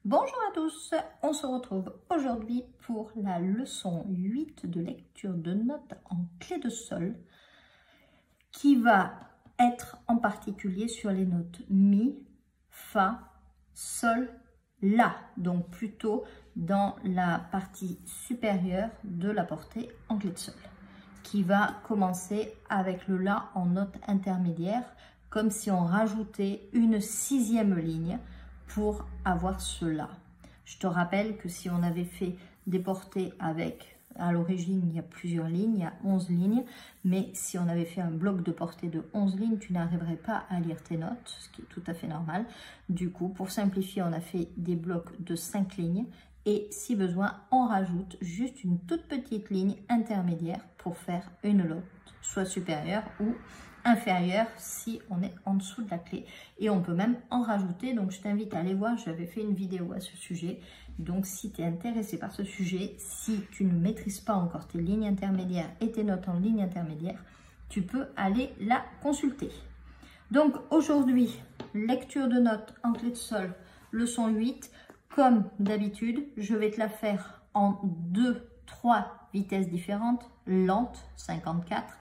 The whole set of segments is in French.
Bonjour à tous, on se retrouve aujourd'hui pour la leçon 8 de lecture de notes en clé de sol qui va être en particulier sur les notes Mi, Fa, Sol, La, donc plutôt dans la partie supérieure de la portée en clé de sol, qui va commencer avec le La en note intermédiaire, comme si on rajoutait une sixième ligne pour avoir cela. Je te rappelle que si on avait fait des portées avec, à l'origine, il y a plusieurs lignes, il y a 11 lignes, mais si on avait fait un bloc de portée de 11 lignes, tu n'arriverais pas à lire tes notes, ce qui est tout à fait normal. Du coup, pour simplifier, on a fait des blocs de 5 lignes et si besoin, on rajoute juste une toute petite ligne intermédiaire pour faire une note, soit supérieure ou inférieure si on est en dessous de la clé, et on peut même en rajouter. Donc je t'invite à aller voir, j'avais fait une vidéo à ce sujet. Donc si tu es intéressé par ce sujet, si tu ne maîtrises pas encore tes lignes intermédiaires et tes notes en ligne intermédiaire, tu peux aller la consulter. Donc aujourd'hui, lecture de notes en clé de sol, leçon 8. Comme d'habitude, je vais te la faire en 2-3 vitesses différentes, lente 54,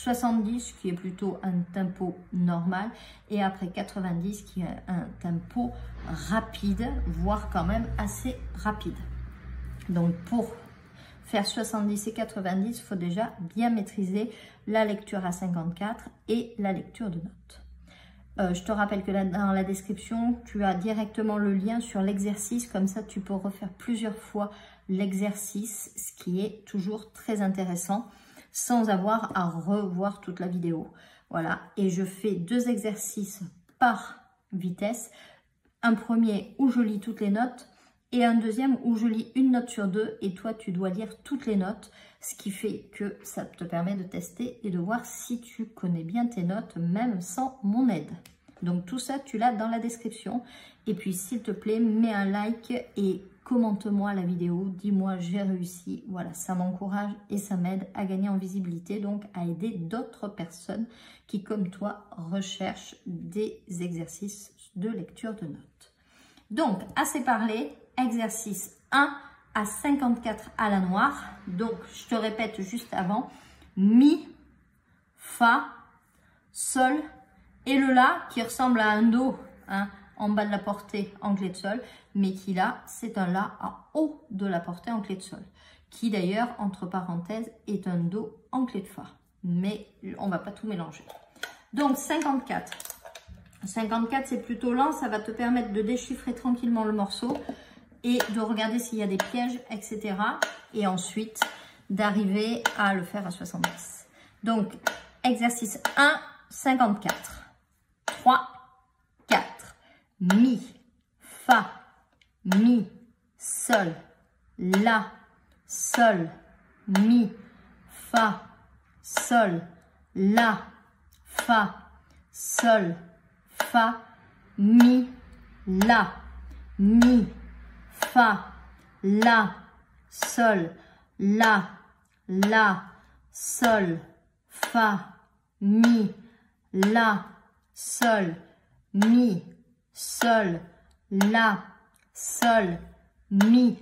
70 qui est plutôt un tempo normal et après 90 qui est un tempo rapide, voire quand même assez rapide. Donc pour faire 70 et 90, il faut déjà bien maîtriser la lecture à 54 et la lecture de notes. Je te rappelle que là, dans la description, tu as directement le lien sur l'exercice, comme ça tu peux refaire plusieurs fois l'exercice, ce qui est toujours très intéressant, sans avoir à revoir toute la vidéo. Voilà, et je fais 2 exercices par vitesse. Un premier où je lis toutes les notes et un deuxième où je lis une note sur 2 et toi tu dois lire toutes les notes, ce qui fait que ça te permet de tester et de voir si tu connais bien tes notes même sans mon aide. Donc tout ça tu l'as dans la description et puis s'il te plaît mets un like et commente-moi la vidéo, dis-moi j'ai réussi, voilà, ça m'encourage et ça m'aide à gagner en visibilité, donc à aider d'autres personnes qui comme toi recherchent des exercices de lecture de notes. Donc assez parlé, exercice 1 à 54 à la noire. Donc je te répète juste avant, Mi, Fa, Sol et le La qui ressemble à un Do, hein, en bas de la portée en clé de sol, mais qui là, c'est un La en haut de la portée en clé de sol, qui d'ailleurs, entre parenthèses, est un Do en clé de Fa. Mais on ne va pas tout mélanger. Donc 54. 54, c'est plutôt lent, ça va te permettre de déchiffrer tranquillement le morceau et de regarder s'il y a des pièges, etc. Et ensuite, d'arriver à le faire à 70. Donc, exercice 1, 54. 3, 4. Mi, Fa, Mi, Sol, La, Sol, Mi, Fa, Sol, La, Fa, Sol, Fa, Mi, La, Mi, Fa, La, Sol, La, Sol, Fa, Mi, La, Sol, Mi, Sol, La, Sol, Mi,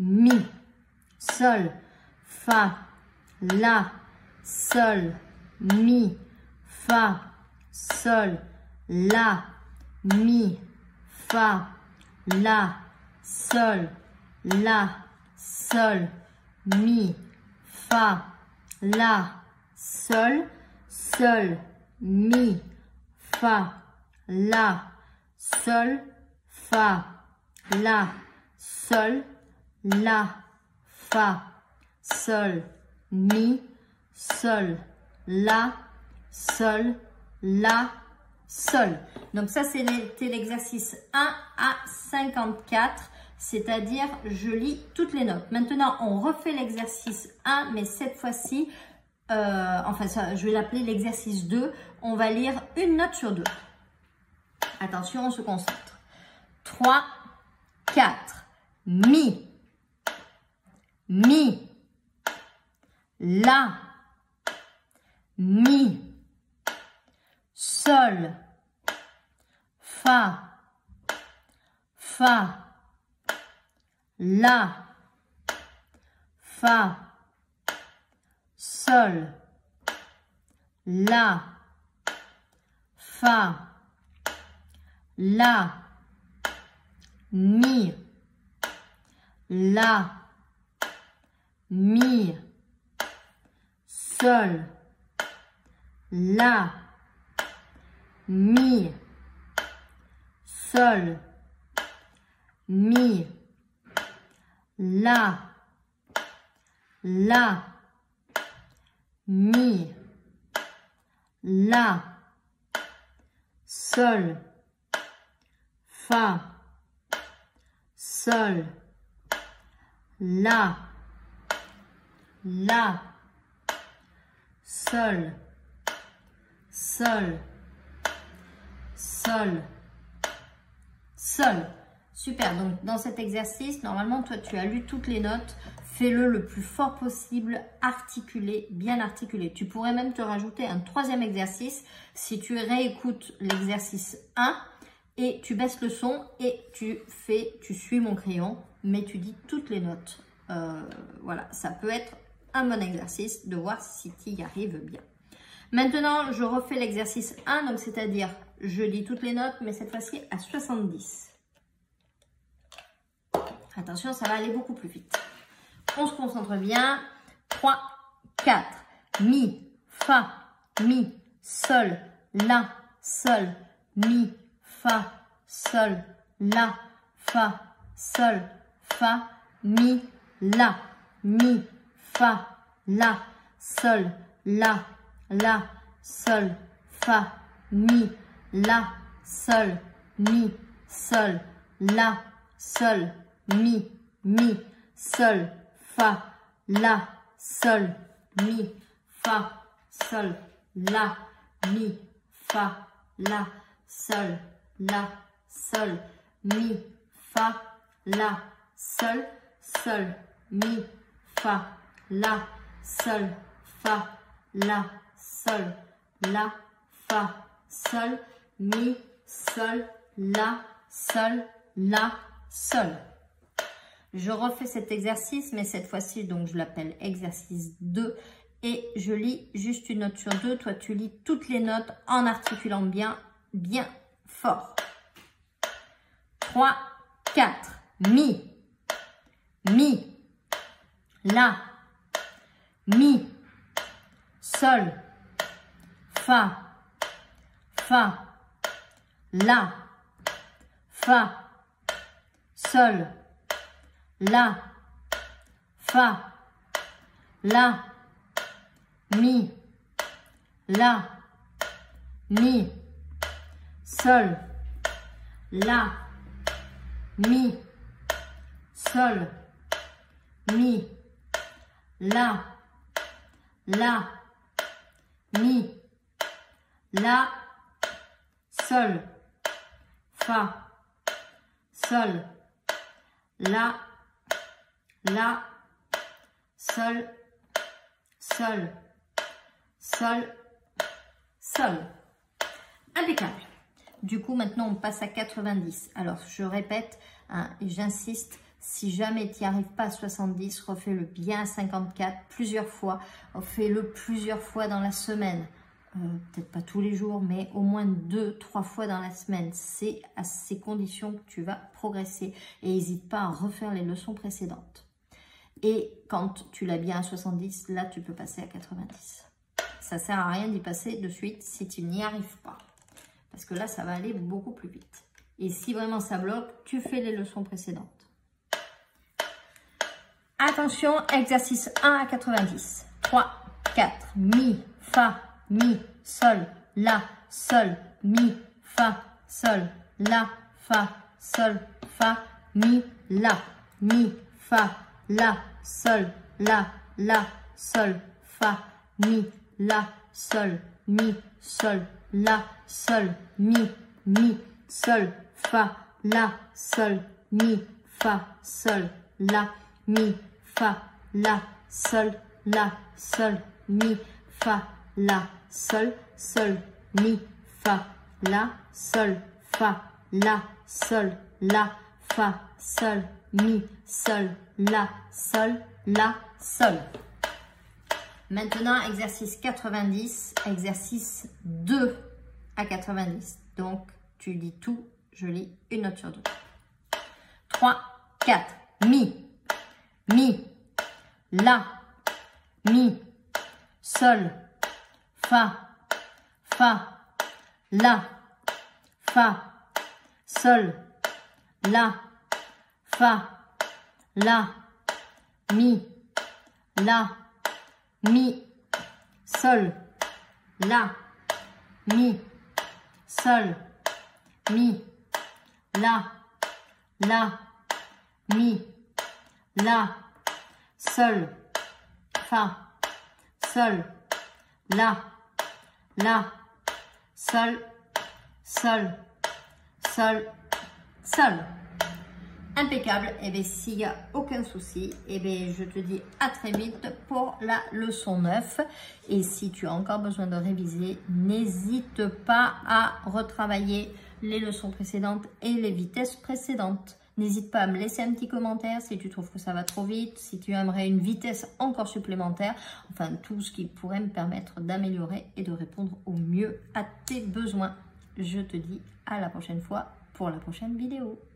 Sol, Fa, La, Sol, Mi, Fa, Sol, La, Mi, Fa, La, Sol, La, Sol, Mi, Fa, La, Sol, Sol, Mi, Fa, La, Sol, Fa, La, Sol, La, Fa, Sol, Mi, Sol, La, Sol, La, Sol. Donc ça c'était l'exercice 1 à 54, c'est-à-dire je lis toutes les notes. Maintenant on refait l'exercice 1, mais cette fois-ci, enfin ça, je vais l'appeler l'exercice 2, on va lire une note sur 2. Attention, on se concentre. 3, 4, Mi, Mi, La, Mi, Sol, Fa, Fa, la, fa, sol, la, fa, la, mi, la, mi, sol, la, mi, sol, mi, la, mi, la, sol, fa, sol, la, sol, sol, sol, sol. Super, donc dans cet exercice, normalement, toi, tu as lu toutes les notes. Fais-le le plus fort possible, articulé, bien articulé. Tu pourrais même te rajouter un troisième exercice si tu réécoutes l'exercice 1 et tu baisses le son et tu suis mon crayon, mais tu dis toutes les notes. Voilà, ça peut être un bon exercice de voir si tu y arrives bien. Maintenant, je refais l'exercice 1, donc c'est-à-dire, je dis toutes les notes, mais cette fois-ci à 70. Attention, ça va aller beaucoup plus vite. On se concentre bien. 3, 4. Mi, fa, mi, sol, la, sol, mi, fa, sol, la, fa, sol, fa, mi, fa, la, sol, la, sol, fa, mi, sol, la, sol, mi, sol, fa, la, sol, mi, fa, sol, la, mi, fa, la, sol, mi, fa, la, sol, mi, fa, la, sol, fa, la, sol, fa, sol, mi, sol, la, sol. Je refais cet exercice, mais cette fois-ci, donc je l'appelle exercice 2 et je lis juste une note sur deux. Toi, tu lis toutes les notes en articulant bien fort. 3, 4. Mi, la, mi, sol, fa, la, fa, sol, la, fa, la, mi, sol, la, mi, sol, mi, la, mi, sol, fa, sol, la, sol, sol. Impeccable. Du coup, maintenant, on passe à 90. Alors, je répète, hein, et j'insiste, si jamais tu n'y arrives pas à 70, refais-le bien à 54, plusieurs fois. Fais-le plusieurs fois dans la semaine. Peut-être pas tous les jours, mais au moins 2-3 fois dans la semaine. C'est à ces conditions que tu vas progresser. Et n'hésite pas à refaire les leçons précédentes. Et quand tu l'as bien à 70, là, tu peux passer à 90. Ça ne sert à rien d'y passer de suite si tu n'y arrives pas. Parce que là, ça va aller beaucoup plus vite. Et si vraiment ça bloque, tu fais les leçons précédentes. Attention, exercice 1 à 90. 3, 4, mi, fa, mi, sol, la, sol, mi, fa, sol, la, fa, sol, fa, mi, fa, la, sol, la, sol, fa, mi, sol, la, sol, mi, sol, fa, la, sol, mi, fa, sol, la, mi, fa, la, sol, mi, fa, la, sol, mi, fa, la, sol, fa, la, sol, fa, sol, mi, sol, la, sol, la, sol. Maintenant, exercice 90, exercice 2 à 90. Donc, tu lis tout, je lis une note sur deux. 3, 4, mi, la, mi, sol, fa, la, fa, sol, la, fa, la, mi, sol, la, mi, sol, mi, la, mi, la, sol, fa, sol, la, sol, sol, sol. Impeccable. Et bien s'il n'y a aucun souci, et bien je te dis à très vite pour la leçon 9. Et si tu as encore besoin de réviser, n'hésite pas à retravailler les leçons précédentes et les vitesses précédentes. N'hésite pas à me laisser un petit commentaire si tu trouves que ça va trop vite, si tu aimerais une vitesse encore supplémentaire, enfin tout ce qui pourrait me permettre d'améliorer et de répondre au mieux à tes besoins. Je te dis à la prochaine fois pour la prochaine vidéo.